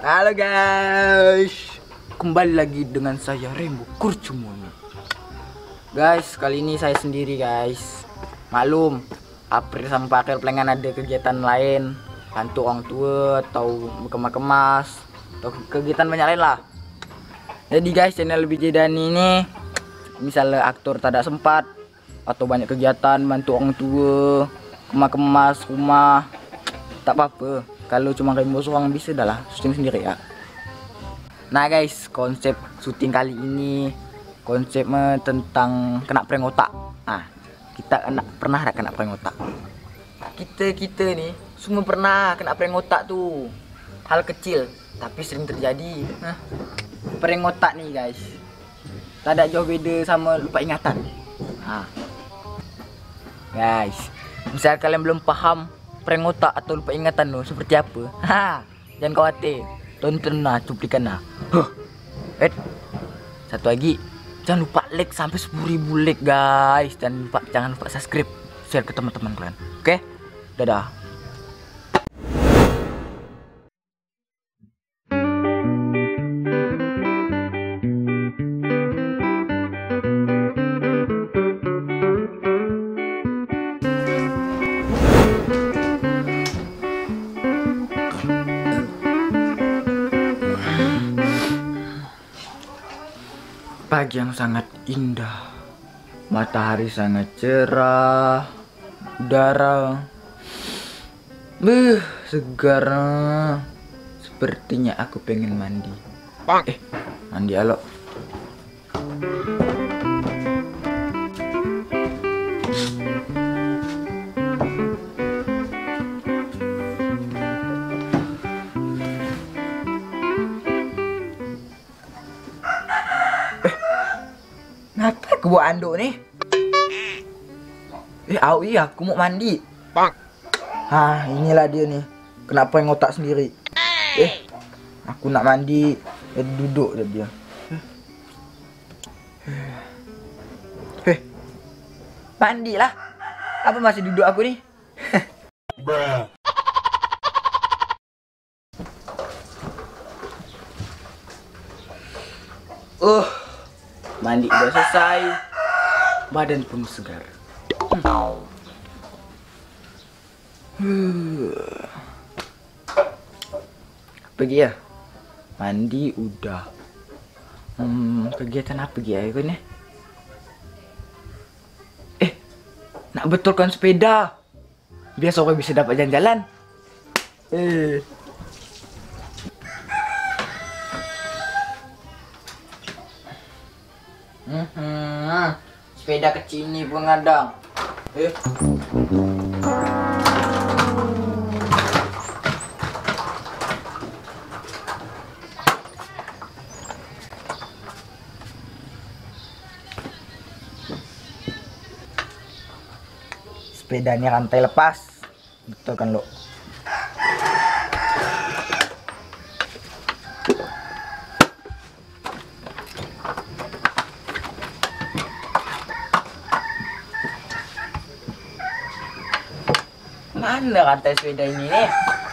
Halo guys, kembali lagi dengan saya Rembo Kurcumono. Guys, kali ini saya sendiri guys. Maklum, April sama Pak Akhir pelengan ada kegiatan lain, bantu orang tua atau kemas-kemas atau kegiatan banyak lain lah. Jadi guys, channel BJ Dani ini misalnya aktor tak ada sempat atau banyak kegiatan bantu orang tua, kemas-kemas rumah, tak apa-apa. Kalau cuma Rembo seorang bisa dah lah, syuting sendiri ya. Nah guys, konsep syuting kali ini konsepnya tentang kena prank otak. Nah, kita pernah kena prank otak. Kita nih semua pernah kena prank otak tuh. Hal kecil tapi sering terjadi. Nah, prank otak nih guys, tak ada jauh beda sama lupa ingatan. Nah, guys, misal kalian belum paham prank otak atau lupa ingatan lo seperti apa, jangan khawatir, tonton lah cuplikan lah. Satu lagi, jangan lupa like sampai 10.000 like guys, dan jangan lupa subscribe, share ke teman-teman kalian. Oke, dadah. Pagi yang sangat indah, matahari sangat cerah, udara segar. Sepertinya aku pengen mandi. Mandi alok. Kenapa aku bawa anduk nih? Iya, aku mau mandi. Inilah dia nih. Kenapa yang otak sendiri? Aku nak mandi, duduk dia. Mandi lah. Apa masih duduk aku nih? Mandi udah selesai, badan pun segar. Pergi ya, mandi udah. Kegiatan apa ya itu nih? Nak betulkan sepeda, biar sore bisa dapat jalan-jalan. Sepeda kecil ini pun ada. Sepedanya rantai lepas, betul kan lo? Mana rantai sepeda ini nih?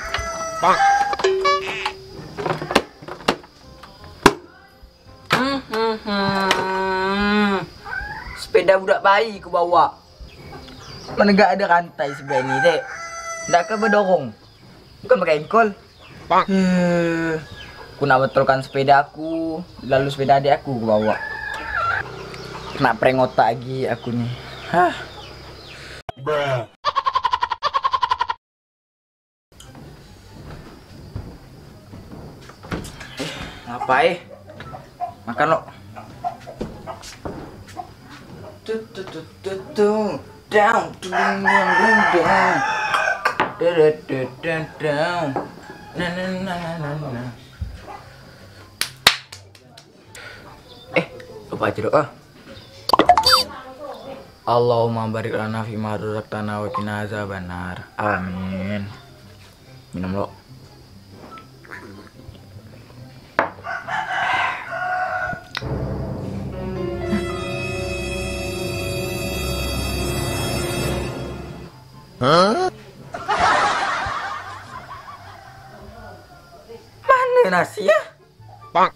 Sepeda budak bayi ku bawa. Mana gak ada rantai sepeda ini dek? Nggak ke berdorong? Bukan pakai engkol? Aku nak betulkan sepeda aku, lalu sepeda adik aku bawa. Kena prank otak lagi aku nih. Apa makan lo. Down lupa aja doa. Allahumma barik lana fima razaqtana wa qina azabannar. Amin. Minum lo. Mana Mana nasi ya? Pak.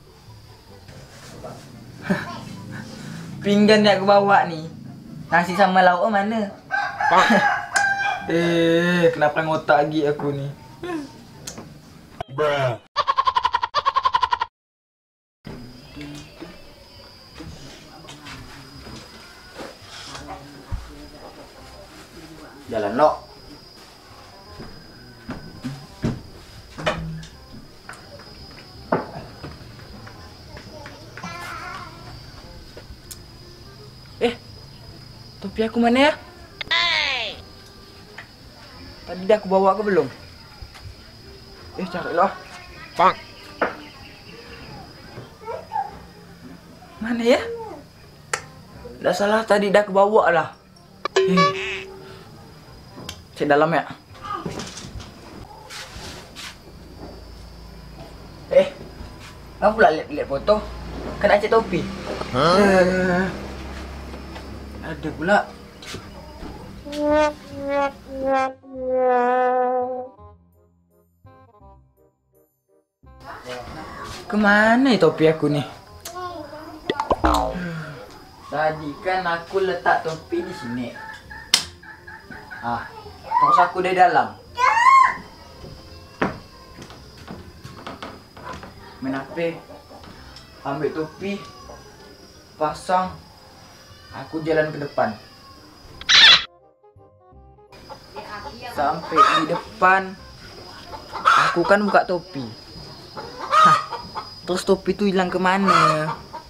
Pinggan yang aku bawa nih. Nasi sama lauk mana? Pak. Kenapa ngotak lagi aku nih? Bruh. Jalan lo. Topi aku mana ya? Tadi dah aku bawa ke belum? Cari loh. Pak. Mana ya? Dah salah tadi dah aku bawa lah. Cek dalam ya. Kamu pula lihat foto? Kena cek topi. Ada pula. Kemana ya topi aku nih? Tadi kan aku letak topi di sini. Terus aku dari dalam. Main HP, ambil topi, pasang, aku jalan ke depan. Sampai di depan, aku kan buka topi. Terus topi itu hilang kemana?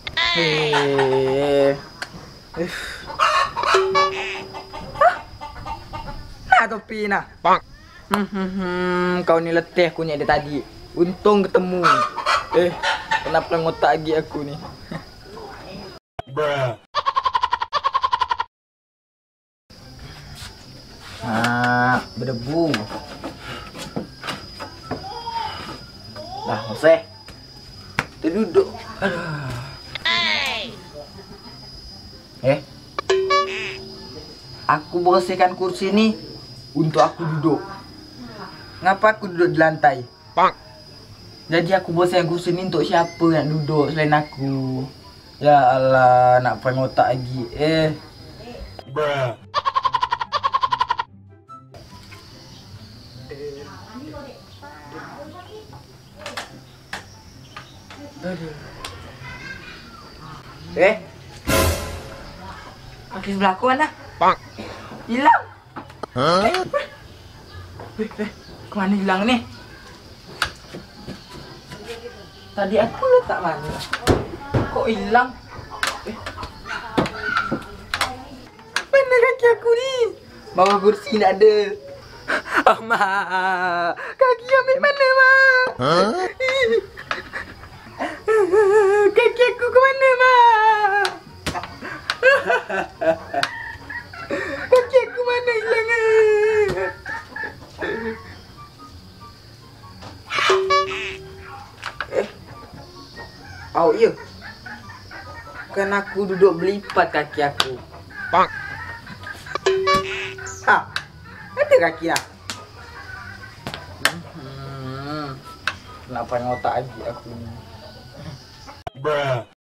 Nah topi nah. Pak. Kau ni letih aku ni ada tadi. Untung ketemu. Kenapa ngotak lagi aku ni? Bruh. Berdebu. Dah, selesai. Kita duduk. Aduh. Aku bersihkan kursi ni untuk aku duduk. Ngapa aku duduk di lantai? Pak. Jadi aku bersihkan kursi ni untuk siapa yang duduk selain aku? Ya Allah, nak pengotak lagi. Bruh. Kaki sebelah aku mana? Pak. Hilang. Kemana hilang nih? Tadi aku letak mana? Kok hilang? Mana kaki aku nih? Bawa kursi nak ada. Ma, kaki ambil mana, Ma? Kaki aku ke mana, Ma? Kaki aku mana hilang? Oh iya. Kan aku duduk berlipat kaki aku. Pak. Ada kaki dah. Kenapa ngotak lagi aku ni? Bruh.